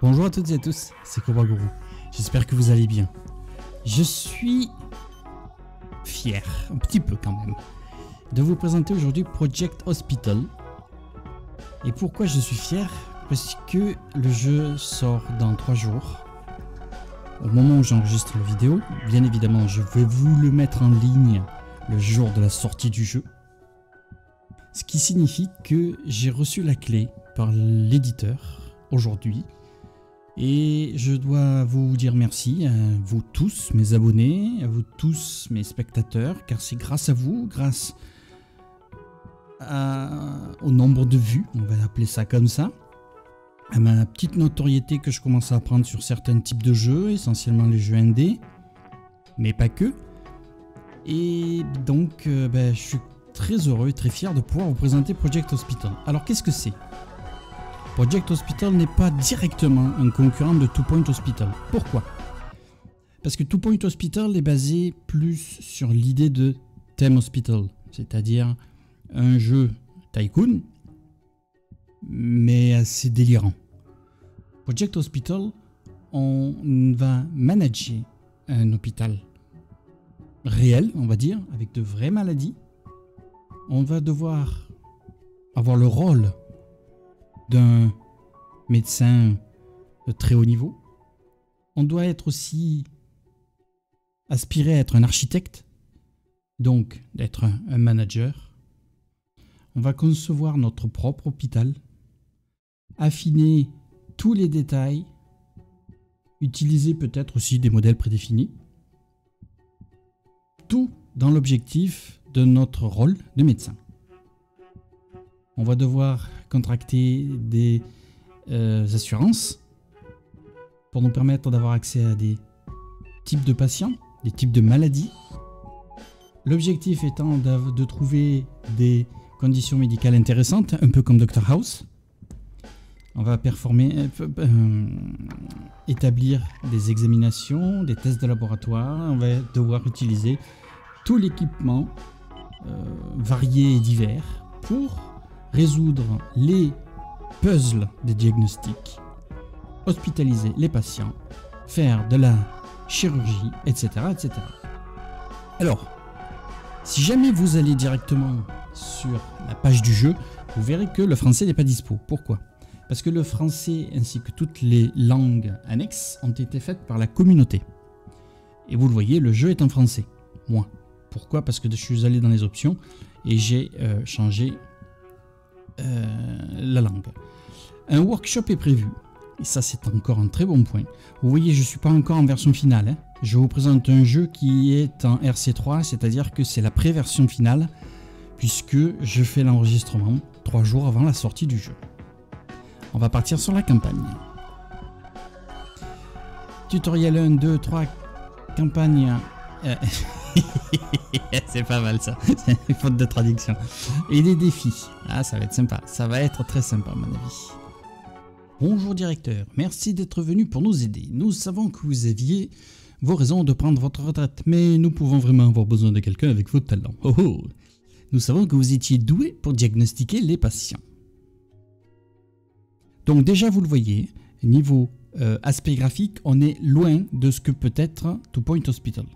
Bonjour à toutes et à tous, c'est Cobra Guru. J'espère que vous allez bien. Je suis fier, un petit peu quand même, de vous présenter aujourd'hui Project Hospital. Et pourquoi je suis fier? Parce que le jeu sort dans 3 jours. Au moment où j'enregistre la vidéo, bien évidemment, je vais vous le mettre en ligne le jour de la sortie du jeu. Ce qui signifie que j'ai reçu la clé par l'éditeur aujourd'hui. Et je dois vous dire merci à vous tous, mes abonnés, à vous tous, mes spectateurs, car c'est grâce à vous, grâce au nombre de vues, on va appeler ça comme ça, à ma petite notoriété que je commence à prendre sur certains types de jeux, essentiellement les jeux indés, mais pas que. Et donc, je suis très heureux et très fier de pouvoir vous présenter Project Hospital. Alors, qu'est-ce que c'est ? Project Hospital n'est pas directement un concurrent de Two Point Hospital. Pourquoi? Parce que Two Point Hospital est basé plus sur l'idée de thème hospital, c'est-à-dire un jeu tycoon, mais assez délirant. Project Hospital, on va manager un hôpital réel, on va dire, avec de vraies maladies. On va devoir avoir le rôle d'un médecin de très haut niveau. On doit être aussi aspirer à être un architecte, donc d'être un manager. On va concevoir notre propre hôpital, affiner tous les détails, utiliser peut-être aussi des modèles prédéfinis. Tout dans l'objectif de notre rôle de médecin. On va devoir contracter des assurances pour nous permettre d'avoir accès à des types de patients, des types de maladies. L'objectif étant de trouver des conditions médicales intéressantes, un peu comme Dr House. On va établir des examinations, des tests de laboratoire. On va devoir utiliser tout l'équipement varié et divers pour résoudre les puzzles des diagnostics, hospitaliser les patients, faire de la chirurgie, etc., etc. Alors, si jamais vous allez directement sur la page du jeu, vous verrez que le français n'est pas dispo. Pourquoi? Parce que le français ainsi que toutes les langues annexes ont été faites par la communauté. Et vous le voyez, le jeu est en français. Moi. Pourquoi? Parce que je suis allé dans les options et j'ai changé la langue. Un workshop est prévu. Et ça, c'est encore un très bon point. Vous voyez, je ne suis pas encore en version finale. Hein. Je vous présente un jeu qui est en RC3, c'est-à-dire que c'est la pré-version finale, puisque je fais l'enregistrement 3 jours avant la sortie du jeu. On va partir sur la campagne. Tutoriel 1, 2, 3, campagne. C'est pas mal ça, faute de traduction. Et les défis. Ah, ça va être sympa, ça va être très sympa à mon avis. Bonjour directeur, merci d'être venu pour nous aider. Nous savons que vous aviez vos raisons de prendre votre retraite, mais nous pouvons vraiment avoir besoin de quelqu'un avec vos talents. Oh oh. Nous savons que vous étiez doué pour diagnostiquer les patients. Donc déjà vous le voyez, niveau aspect graphique, on est loin de ce que peut être Two Point Hospital.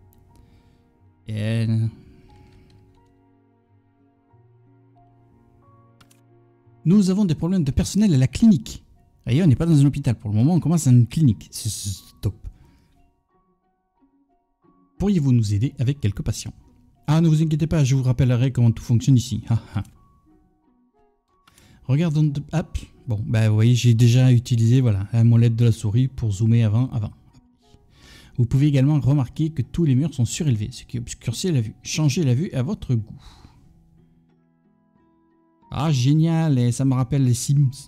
Et... Nous avons des problèmes de personnel à la clinique. Vous voyez, on n'est pas dans un hôpital. Pour le moment, on commence dans une clinique. C'est top. Pourriez-vous nous aider avec quelques patients? Ah, ne vous inquiétez pas, je vous rappellerai comment tout fonctionne ici. Regardons... Hop. Bon, vous voyez, j'ai déjà utilisé la molette de la souris pour zoomer avant. Vous pouvez également remarquer que tous les murs sont surélevés, ce qui obscurcit la vue. Changez la vue à votre goût. Ah, génial, et ça me rappelle les Sims.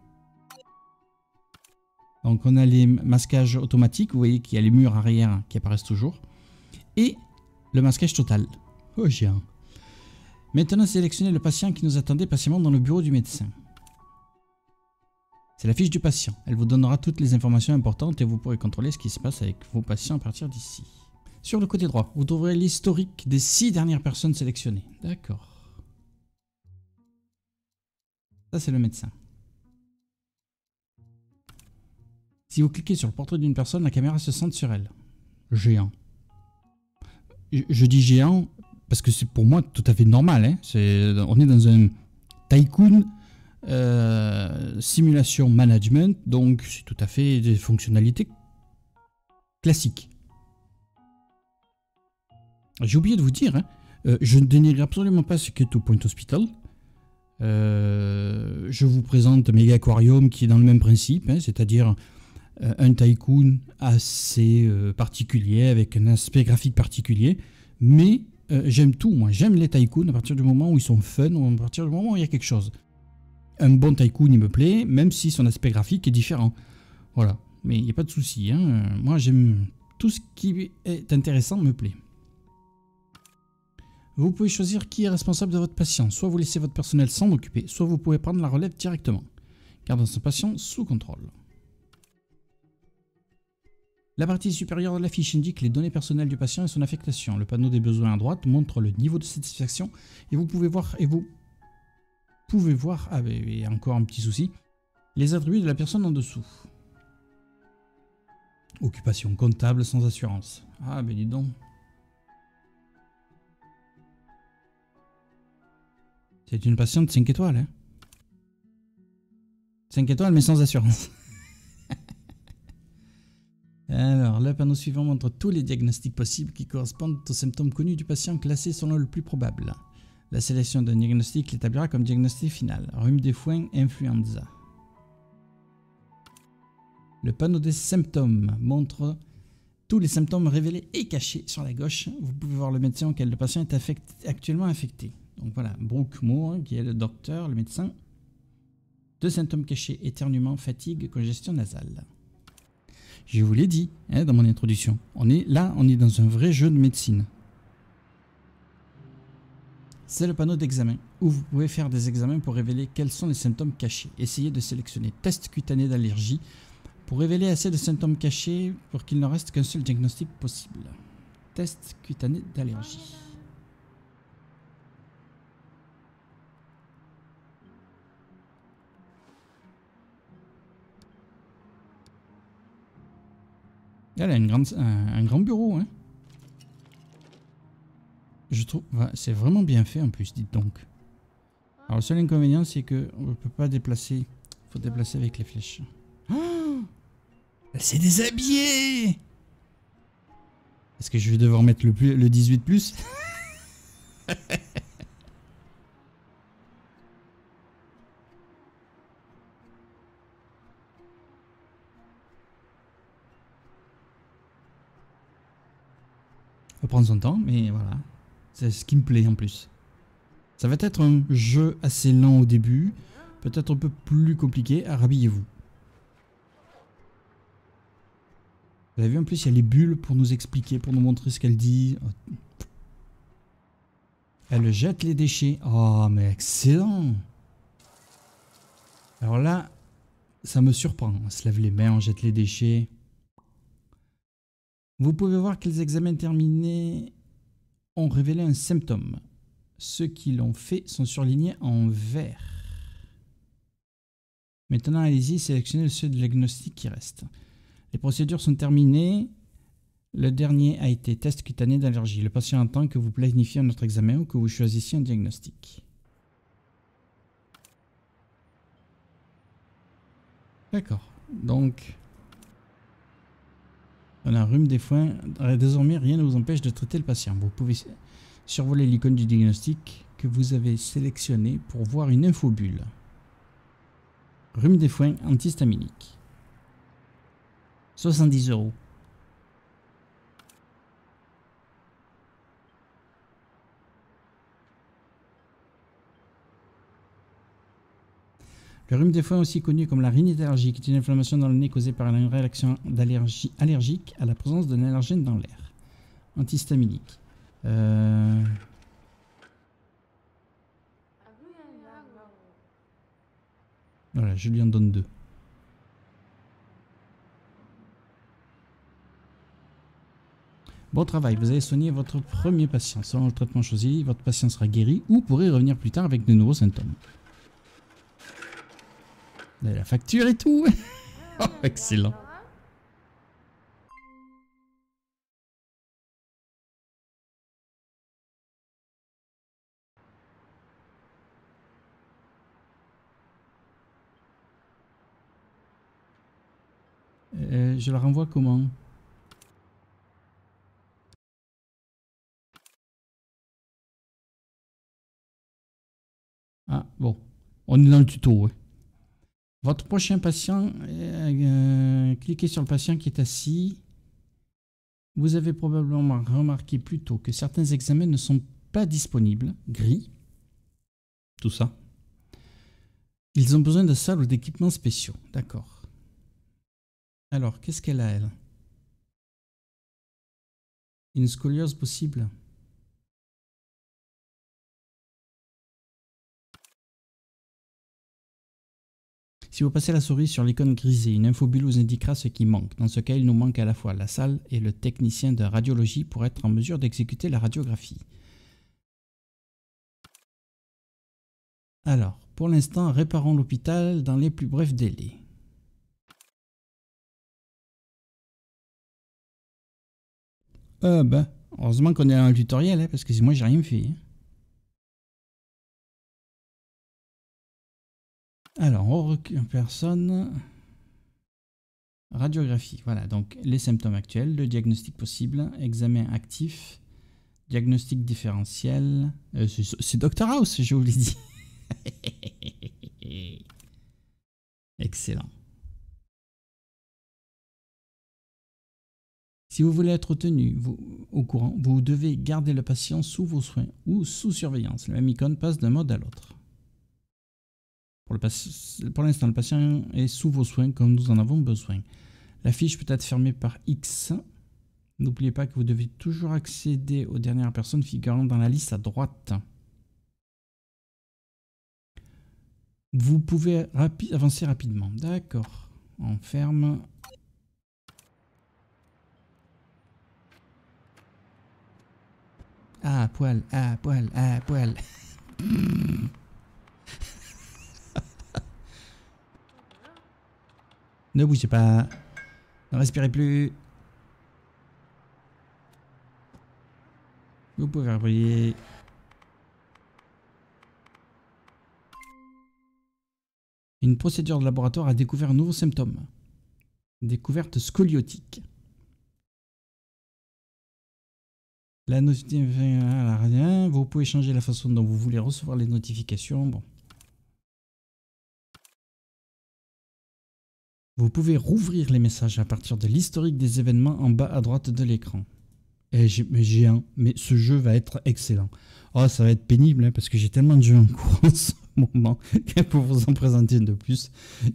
Donc on a les masquages automatiques, vous voyez qu'il y a les murs arrière qui apparaissent toujours. Et le masquage total. Oh, géant. Maintenant, sélectionnez le patient qui nous attendait patiemment dans le bureau du médecin. C'est la fiche du patient. Elle vous donnera toutes les informations importantes et vous pourrez contrôler ce qui se passe avec vos patients à partir d'ici. Sur le côté droit, vous trouverez l'historique des 6 dernières personnes sélectionnées. D'accord. Ça, c'est le médecin. Si vous cliquez sur le portrait d'une personne, la caméra se centre sur elle. Géant. Je dis géant parce que c'est pour moi tout à fait normal. Hein. On est dans un tycoon simulation management, donc c'est tout à fait des fonctionnalités classiques. J'ai oublié de vous dire, hein, je ne dénigre absolument pas Secret 2 Point Hospital. Je vous présente Mega Aquarium qui est dans le même principe, hein, c'est-à-dire un tycoon assez particulier, avec un aspect graphique particulier, mais j'aime tout, moi. J'aime les tycoons à partir du moment où ils sont fun, ou à partir du moment où il y a quelque chose. Un bon tycoon, il me plaît, même si son aspect graphique est différent. Voilà, mais il n'y a pas de souci. Hein. Moi, j'aime tout ce qui est intéressant, me plaît. Vous pouvez choisir qui est responsable de votre patient. Soit vous laissez votre personnel s'en occuper, soit vous pouvez prendre la relève directement. Gardant son patient sous contrôle. La partie supérieure de la fiche indique les données personnelles du patient et son affectation. Le panneau des besoins à droite montre le niveau de satisfaction et vous pouvez voir, ah ben, il y a encore un petit souci, les attributs de la personne en dessous. Occupation comptable sans assurance. Ah ben dis donc. C'est une patiente 5 étoiles. Hein. 5 étoiles mais sans assurance. Alors, le panneau suivant montre tous les diagnostics possibles qui correspondent aux symptômes connus du patient classés selon le plus probable. La sélection d'un diagnostic l'établira comme diagnostic final. Rhume des foins, influenza. Le panneau des symptômes montre tous les symptômes révélés et cachés sur la gauche. Vous pouvez voir le médecin auquel le patient est actuellement affecté. Donc voilà, Brooke Moore, qui est le docteur, le médecin. 2 symptômes cachés, éternuement, fatigue, congestion nasale. Je vous l'ai dit hein, dans mon introduction. On est dans un vrai jeu de médecine. C'est le panneau d'examen, où vous pouvez faire des examens pour révéler quels sont les symptômes cachés. Essayez de sélectionner test cutané d'allergie pour révéler assez de symptômes cachés pour qu'il ne reste qu'un seul diagnostic possible. Test cutané d'allergie. Elle a un grand bureau, hein. Je trouve, c'est vraiment bien fait en plus, dites donc. Alors le seul inconvénient, c'est que on ne peut pas déplacer. Il faut déplacer avec les flèches. Oh, elle s'est déshabillée. Est-ce que je vais devoir mettre le 18+. Faut prendre son temps, mais voilà. C'est ce qui me plaît en plus. Ça va être un jeu assez lent au début, peut-être un peu plus compliqué. Rhabillez-vous. Vous avez vu en plus, il y a les bulles pour nous expliquer, pour nous montrer ce qu'elle dit. Elle jette les déchets. Oh, mais excellent! Alors là, ça me surprend. On se lave les mains, on jette les déchets. Vous pouvez voir que les examens terminés ont révélé un symptôme. Ceux qui l'ont fait sont surlignés en vert. Maintenant, allez-y, sélectionnez le seul diagnostic qui reste. Les procédures sont terminées. Le dernier a été test cutané d'allergie. Le patient attend que vous planifiez un autre examen ou que vous choisissiez un diagnostic. D'accord. Donc, on a un rhume des foins. Désormais, rien ne vous empêche de traiter le patient. Vous pouvez survoler l'icône du diagnostic que vous avez sélectionné pour voir une infobulle. Rhume des foins antihistaminique. 70 €. Le rhume des foins, aussi connu comme la rhinite allergique, est une inflammation dans le nez causée par une réaction allergique à la présence d'un allergène dans l'air. Antihistaminique. Voilà, je lui en donne 2. Bon travail, vous avez soigné votre premier patient. Selon le traitement choisi, votre patient sera guéri ou pourrait revenir plus tard avec de nouveaux symptômes. Vous avez la facture et tout. Oh, excellent. Je la renvoie comment? Ah, bon. On est dans le tuto, ouais. Votre prochain patient, cliquez sur le patient qui est assis. Vous avez probablement remarqué plus tôt que certains examens ne sont pas disponibles. Gris. Tout ça. Ils ont besoin de salles ou d'équipements spéciaux. D'accord. Alors, qu'est-ce qu'elle a, elle? Une scoliose possible? Si vous passez la souris sur l'icône grisée, une infobulle vous indiquera ce qui manque. Dans ce cas, il nous manque à la fois la salle et le technicien de radiologie pour être en mesure d'exécuter la radiographie. Alors, pour l'instant, réparons l'hôpital dans les plus brefs délais. Heureusement qu'on est dans le tutoriel, hein, parce que moi j'ai rien fait. Hein. Alors, on recule personne. Radiographie, voilà, donc les symptômes actuels, le diagnostic possible, examen actif, diagnostic différentiel. C'est Dr House, je vous l'ai dit. Excellent. Si vous voulez être tenu au courant, vous devez garder le patient sous vos soins ou sous surveillance. La même icône passe d'un mode à l'autre. Pour l'instant, le patient est sous vos soins comme nous en avons besoin. La fiche peut être fermée par X. N'oubliez pas que vous devez toujours accéder aux dernières personnes figurant dans la liste à droite. Vous pouvez avancer rapidement. D'accord. On ferme. Ah, poil, ah, poil, ah, poil. Ne bougez pas. Ne respirez plus. Vous pouvez reprier. Une procédure de laboratoire a découvert un nouveau symptôme. Découverte scoliotique. La notification, vous pouvez changer la façon dont vous voulez recevoir les notifications. Bon. Vous pouvez rouvrir les messages à partir de l'historique des événements en bas à droite de l'écran. Mais ce jeu va être excellent. Oh, ça va être pénible hein, parce que j'ai tellement de jeux en cours en ce moment pour vous en présenter une de plus.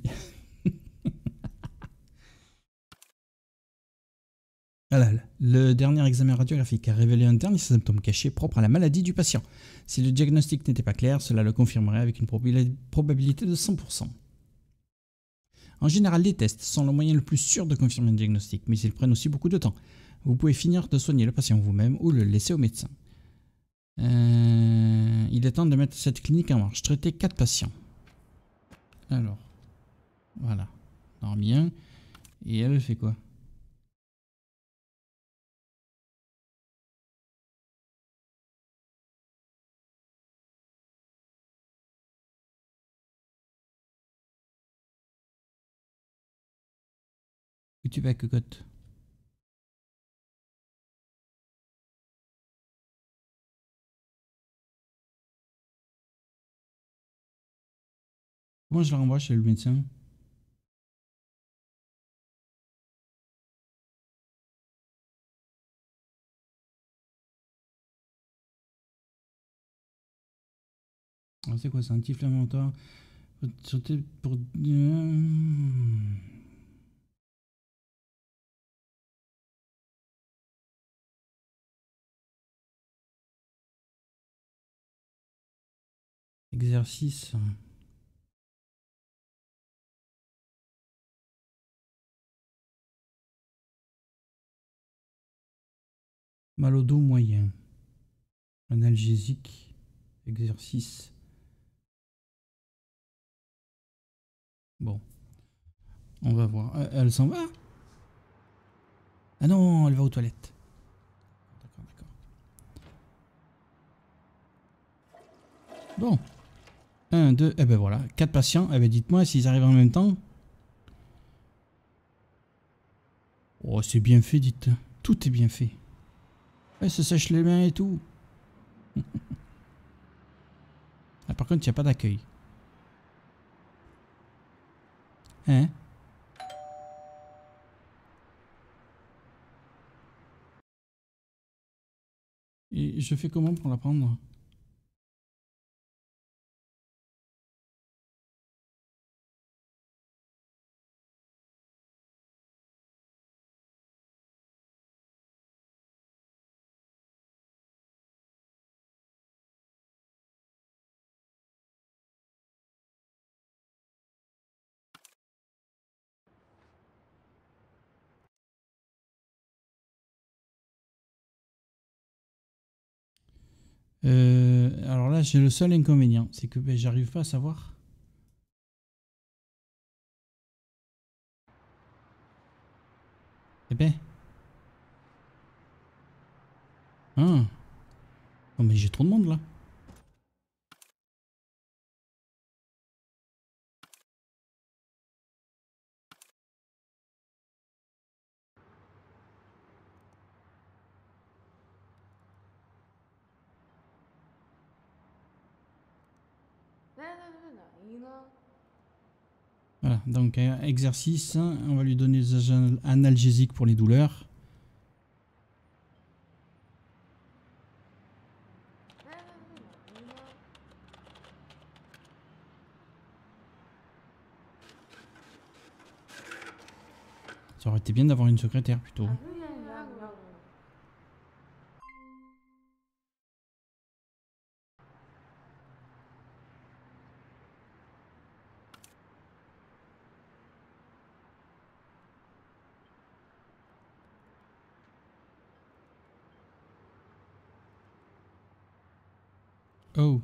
Voilà, le dernier examen radiographique a révélé un dernier symptôme caché propre à la maladie du patient. Si le diagnostic n'était pas clair, cela le confirmerait avec une probabilité de 100%. En général, les tests sont le moyen le plus sûr de confirmer un diagnostic, mais ils prennent aussi beaucoup de temps. Vous pouvez finir de soigner le patient vous-même ou le laisser au médecin. Il est temps de mettre cette clinique en marche. Traiter 4 patients. Alors, voilà. On a remis un. Et elle fait quoi? Où tu vas, cocotte? Comment je la renvoie chez le médecin? C'est quoi, c'est un anti-inflammatoire? Sauter pour... Exercice. Mal au dos moyen. Analgésique. Exercice. Bon. On va voir. Elle s'en va? Ah non, elle va aux toilettes. D'accord, d'accord. Bon. 1, 2, et ben voilà. 4 patients. Eh ben dites-moi s'ils arrivent en même temps. Oh, c'est bien fait, dites. Tout est bien fait. Ouais, ça sèche les mains et tout. Ah, par contre, il n'y a pas d'accueil. Hein? Et je fais comment pour la prendre? Alors là, j'ai le seul inconvénient, c'est que ben, j'arrive pas à savoir. Eh ben. Ah. Oh, mais j'ai trop de monde là. Voilà, donc exercice, on va lui donner des analgésiques pour les douleurs. Ça aurait été bien d'avoir une secrétaire plutôt. Oh.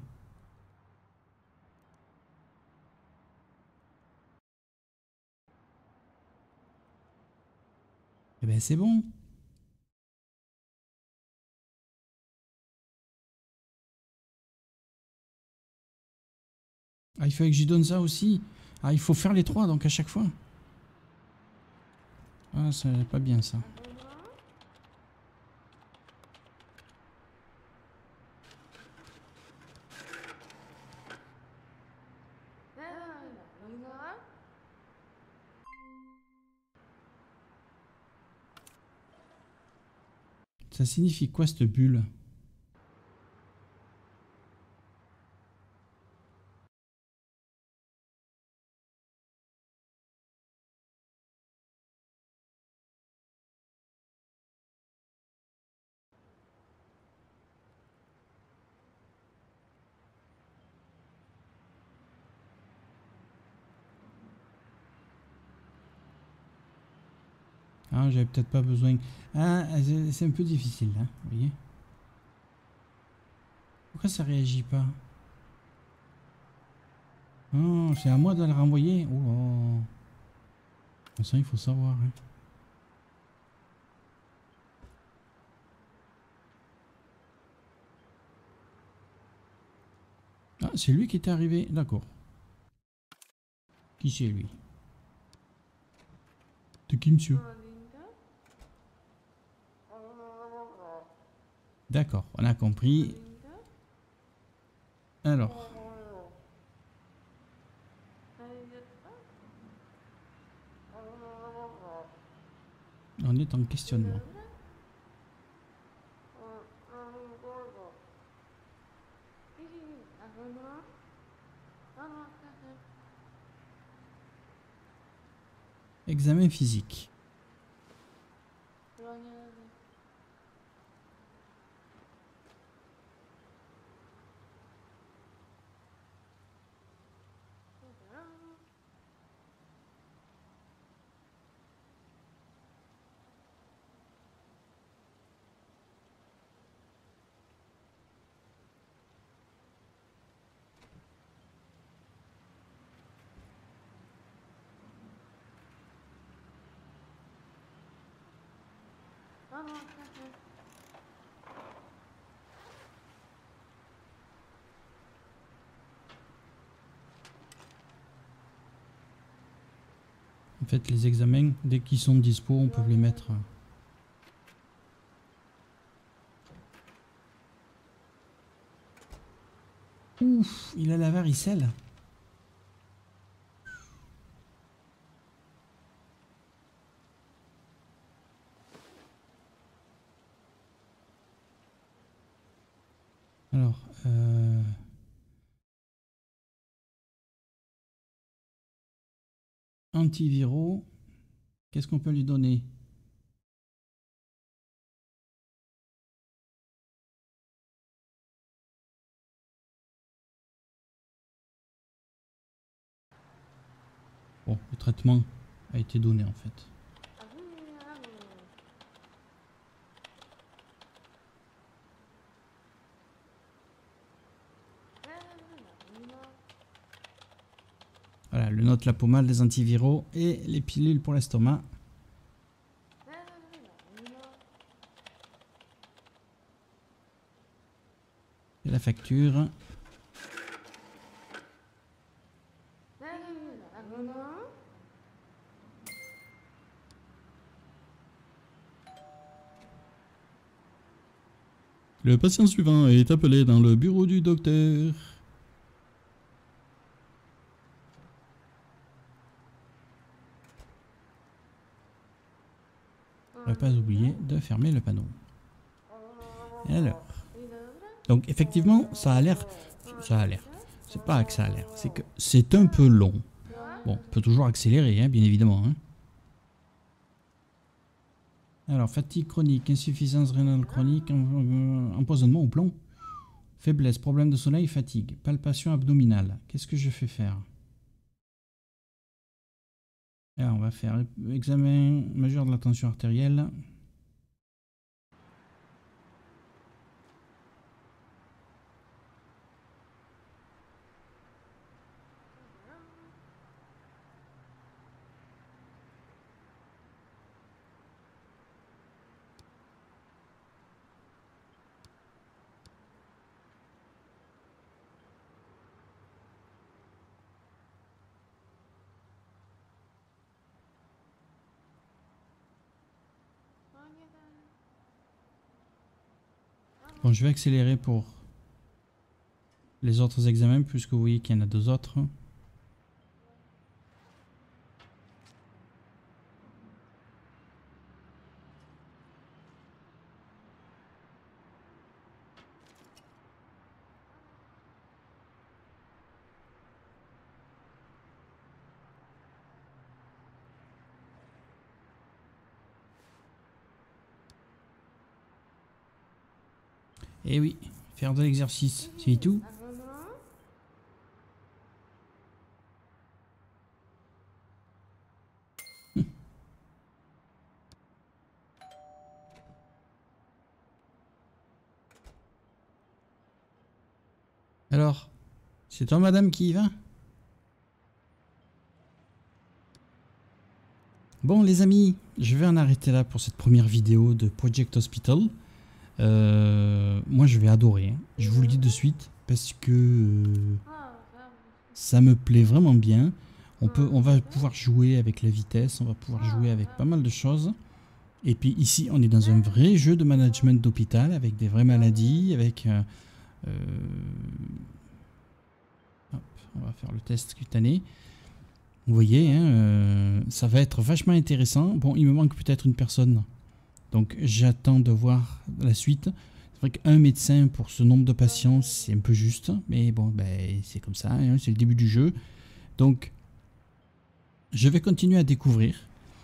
Eh ben c'est bon. Ah, il fallait que j'y donne ça aussi. Ah, il faut faire les trois donc à chaque fois. Ah, c'est pas bien ça. Ça signifie quoi cette bulle? Ah, j'avais peut-être pas besoin. Ah, c'est un peu difficile là, vous voyez? Pourquoi ça réagit pas? Oh, c'est à moi de le renvoyer? Oh, ça il faut savoir. Hein. Ah, c'est lui qui était arrivé, d'accord. Qui c'est lui? De qui, monsieur? D'accord, on a compris. Alors, on est en questionnement. Examen physique. En fait, les examens, dès qu'ils sont dispo, on peut les mettre. Ouf, il a la varicelle. Alors, antiviraux, qu'est-ce qu'on peut lui donner? Bon, le traitement a été donné en fait. Voilà, le note, la pommade, les antiviraux et les pilules pour l'estomac. Et la facture. Le patient suivant est appelé dans le bureau du docteur. Ne pas oublier de fermer le panneau. Et alors, donc effectivement, ça a l'air, c'est pas que ça a l'air, c'est que c'est un peu long. Bon, on peut toujours accélérer, hein, bien évidemment. Hein. Alors, fatigue chronique, insuffisance rénale chronique, empoisonnement au plomb, faiblesse, problème de sommeil, fatigue, palpation abdominale. Qu'est-ce que je fais faire? Alors, on va faire examen majeur de la tension artérielle. Bon, je vais accélérer pour les autres examens, puisque vous voyez qu'il y en a deux autres. Et oui, faire de l'exercice, c'est tout. Alors, c'est toi madame qui y va? Bon les amis, je vais en arrêter là pour cette première vidéo de Project Hospital. Moi je vais adorer, hein. Je vous le dis de suite, parce que ça me plaît vraiment bien. On va pouvoir jouer avec la vitesse, on va pouvoir jouer avec pas mal de choses. Et puis ici on est dans un vrai jeu de management d'hôpital, avec des vraies maladies, avec... hop, on va faire le test cutané. Vous voyez, hein, ça va être vachement intéressant. Bon, il me manque peut-être une personne. Donc j'attends de voir la suite. C'est vrai qu'un médecin pour ce nombre de patients, c'est un peu juste. Mais bon, ben, c'est comme ça, hein, c'est le début du jeu. Donc, je vais continuer à découvrir.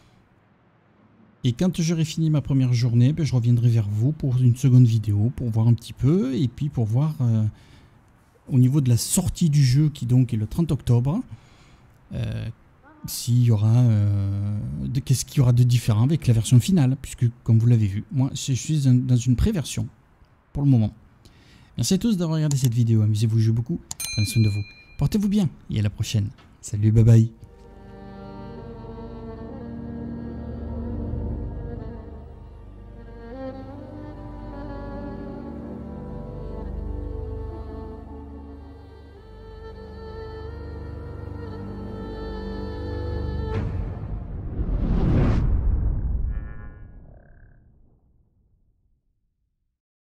Et quand j'aurai fini ma première journée, ben, je reviendrai vers vous pour une seconde vidéo, pour voir un petit peu. Et puis pour voir au niveau de la sortie du jeu, qui donc est le 30 octobre, s'il y aura qu'est-ce qu'il y aura de différent avec la version finale, puisque comme vous l'avez vu, moi je suis dans une pré-version pour le moment. Merci à tous d'avoir regardé cette vidéo, amusez-vous, jouez beaucoup, prenez soin de vous, portez-vous bien et à la prochaine. Salut, bye bye.